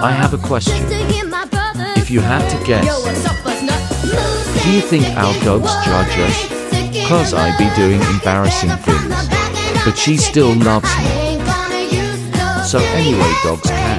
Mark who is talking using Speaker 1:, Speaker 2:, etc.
Speaker 1: I have a question. If you had to guess, do you think our dogs judge us? 'Cause I be doing embarrassing things, but she still loves me. So anyway, dogs can